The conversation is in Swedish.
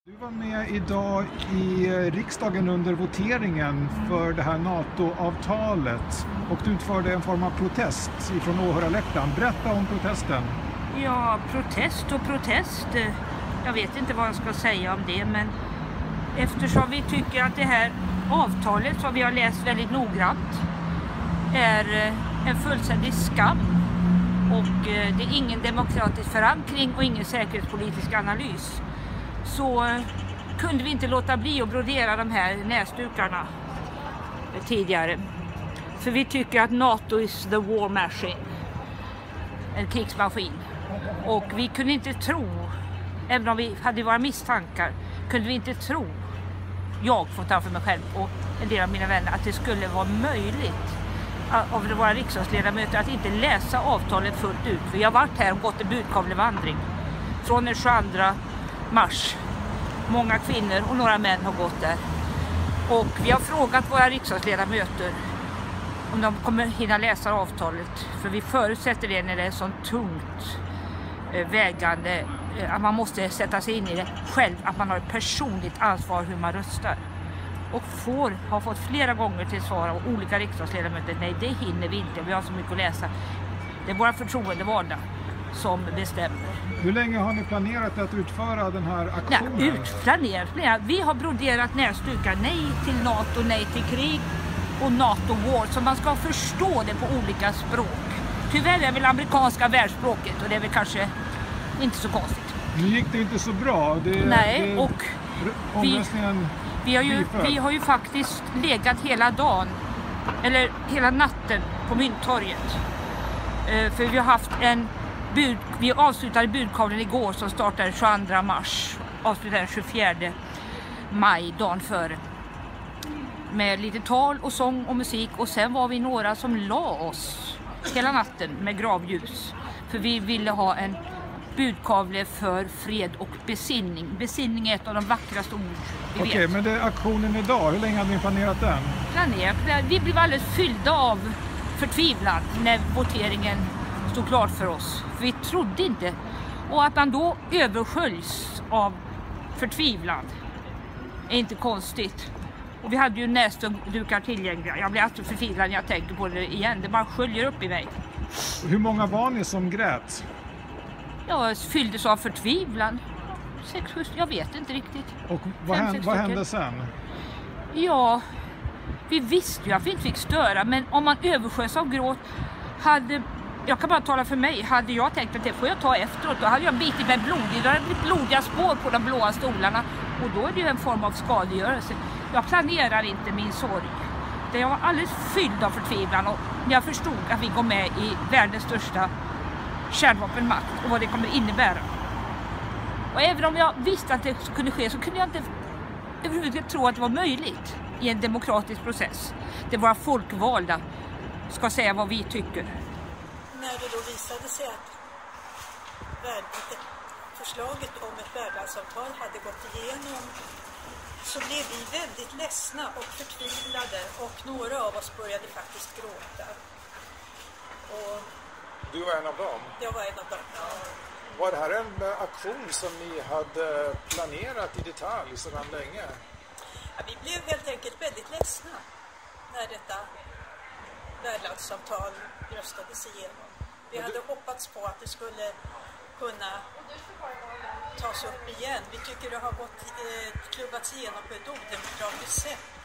Du var med idag i riksdagen under voteringen för det här NATO-avtalet och du utförde en form av protest ifrån åhörarläktaren. Berätta om protesten. Ja, protest och protest. Jag vet inte vad jag ska säga om det, men eftersom vi tycker att det här avtalet som vi har läst väldigt noggrant är en fullständig skam och det är ingen demokratisk förankring och ingen säkerhetspolitisk analys, så kunde vi inte låta bli att brodera de här näsdukarna tidigare. För vi tycker att NATO is the war machine, en krigsmaskin. Och vi kunde inte tro, även om vi hade våra misstankar, kunde vi inte tro, jag får ta för mig själv och en del av mina vänner, att det skulle vara möjligt av våra riksdagsledamöter att inte läsa avtalet fullt ut. För jag har varit här och gått en budkavlevandring från den 22 mars. Många kvinnor och några män har gått där. Och vi har frågat våra riksdagsledamöter om de kommer hinna läsa avtalet. För vi förutsätter det när det är så tungt vägande, att man måste sätta sig in i det själv, att man har ett personligt ansvar hur man röstar. Och har fått flera gånger till svar av olika riksdagsledamöter: nej, det hinner vi inte, vi har så mycket att läsa. Det är våra förtroendevalda som bestämmer. Hur länge har ni planerat att utföra den här aktionen? Planerat. Vi har broderat näsdukar: nej till NATO, nej till krig och NATO-war, så man ska förstå det på olika språk. Tyvärr är väl amerikanska världsspråket, och det är väl kanske inte så konstigt. Nu gick det inte så bra. Vi har ju faktiskt legat hela dagen, eller hela natten, på Mynttorget. För vi har haft vi avslutade budkavlen igår som startade 22 mars, avslutade den 24 maj, dagen före. Med lite tal och sång och musik, och sen var vi några som la oss hela natten med gravljus. För vi ville ha en budkavle för fred och besinning. Besinning är ett av de vackraste ord vi vet. Okej, men det är aktionen idag. Hur länge hade ni planerat den? Vi blev alldeles fyllda av förtvivlan när voteringen stod klart för oss. För vi trodde inte. Och att man då översköljs av förtvivlan är inte konstigt. Och vi hade ju näsdukar tillgängliga. Jag blir alltså förtvivlad när jag tänker på det igen. Det bara sköljer upp i mig. Hur många var ni som grät? Jag fylldes av förtvivlan. 6-7, jag vet inte riktigt. Och vad hände sen? Ja, vi visste ju att vi inte fick störa, men om man översköts av gråt jag kan bara tala för mig, hade jag tänkt att det får jag ta efteråt, då hade jag bitit mig blodig, då hade det blivit blodiga spår på de blåa stolarna, och då är det ju en form av skadegörelse. Jag planerar inte min sorg. Jag var alldeles fylld av förtvivlan, och jag förstod att vi går med i världens största kärnvapenmakt och vad det kommer innebära. Och även om jag visste att det kunde ske, så kunde jag inte överhuvudtaget tro att det var möjligt i en demokratisk process. Det våra folkvalda ska säga vad vi tycker. När det då visade sig att förslaget om ett värdlandsavtal hade gått igenom, så blev vi väldigt ledsna och förtvivlade, och några av oss började faktiskt gråta. Och du var en av dem? Jag var en av dem, ja. Var det här en aktion som ni hade planerat i detalj sedan länge? Ja, vi blev helt enkelt väldigt ledsna när detta värdlandsavtal röstades igenom. Vi hade hoppats på att det skulle kunna tas upp igen. Vi tycker det har klubbats igenom på ett odemokratiskt sätt.